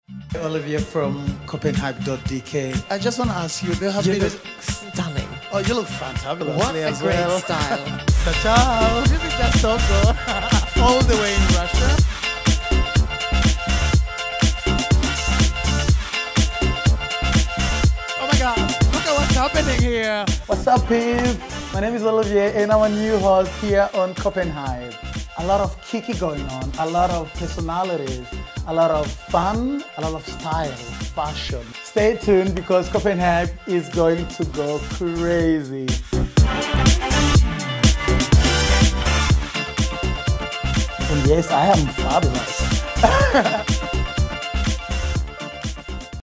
Olivia from CopenHype.dk. I just want to ask you, there has You been look stunning. Oh, you look fantabulous. What a as great well. style. Ciao. This is just so good. All the way in Russia. Oh my God, look at what's happening here. What's up, peeps? My name is Olivier and I'm a new host here on CopenHype. A lot of kiki going on, a lot of personalities, a lot of fun, a lot of style, fashion. Stay tuned because CopenHype is going to go crazy. And yes, I am fabulous.